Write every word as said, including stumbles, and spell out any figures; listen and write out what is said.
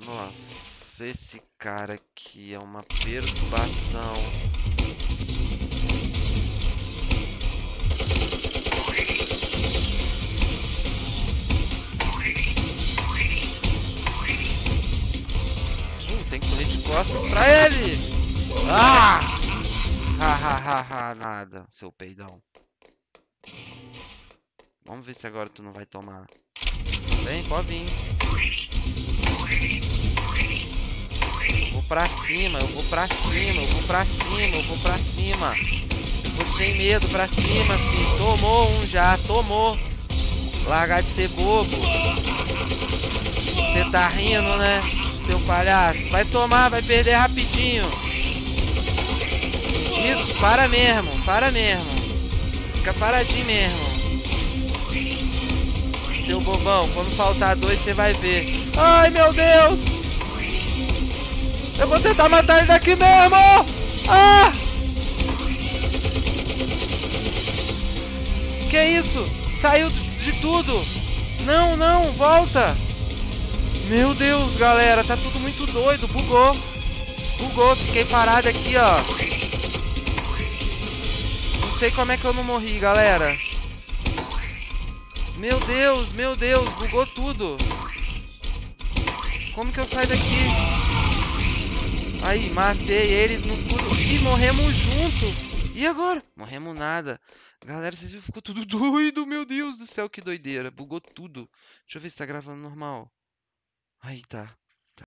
Nossa, esse cara aqui é uma perturbação. Hum, tem que correr de costas pra ele! Ah! Ha, ha, ha, ha, nada, seu peidão. Vamos ver se agora tu não vai tomar. Vem, pode vir. Eu vou pra cima, eu vou pra cima, eu vou pra cima, eu vou pra cima. Vou sem medo pra cima, filho. Tomou um já, tomou. Largar de ser bobo. Você tá rindo, né, seu palhaço? Vai tomar, vai perder rapidinho. Isso, para mesmo, para mesmo. Fica paradinho mesmo. Seu bobão, quando faltar dois você vai ver. Ai, meu Deus! Eu vou tentar matar ele daqui mesmo! Ah! Que isso? Saiu de tudo! Não, não, volta! Meu Deus, galera, tá tudo muito doido, bugou. Bugou, fiquei parado aqui, ó. Não sei como é que eu não morri, galera. Meu Deus, meu Deus, bugou tudo. Como que eu saio daqui? Aí, matei ele no tudo. Ih, morremos junto. E agora? Morremos nada. Galera, vocês viram? Ficou tudo doido. Meu Deus do céu, que doideira. Bugou tudo. Deixa eu ver se tá gravando normal. Aí, tá.